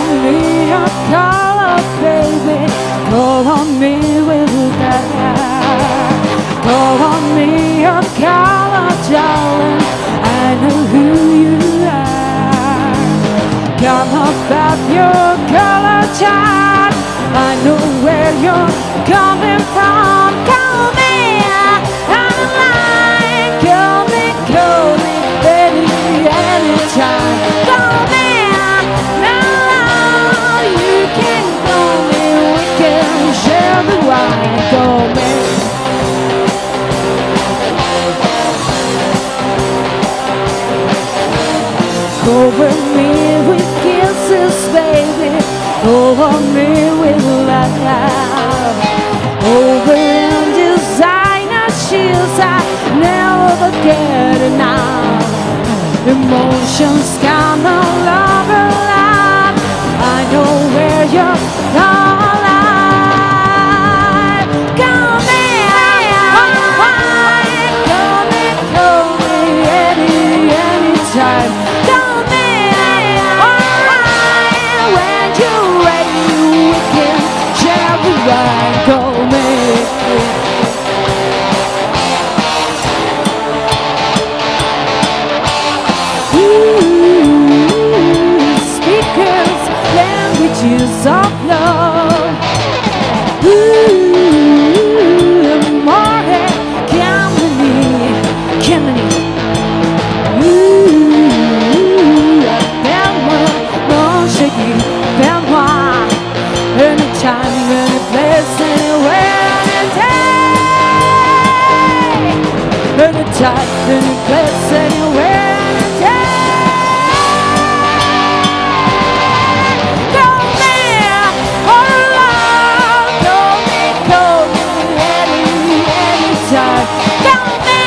on me a color, baby. Call on me with that. Call on me a color, darling. I know who you are. Come about your color chart. I know where you're coming from. Call me on the line. Call me, baby, anytime. Call me now. You can call me. We can share the wine. Call me. Cover me with kisses, baby. Cover me with love. Over in designer shoes, I never get enough. Emotions come along a lot. I know where you're alive. Call me, call me anytime. Call me. Speakers, languages of love. More Germany. Appelle-moi, mon chéri, appelle-moi. Anytime, any place, anywhere, anytime. Anytime, any place, anywhere, anytime. Call me, oh Lord, call me anytime. Call me,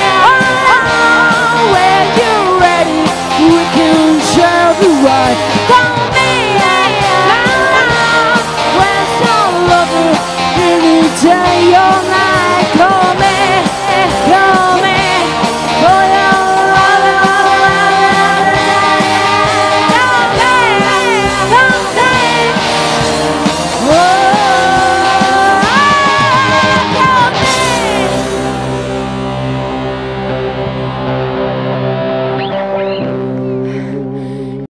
oh, when you're ready, we can share the ride.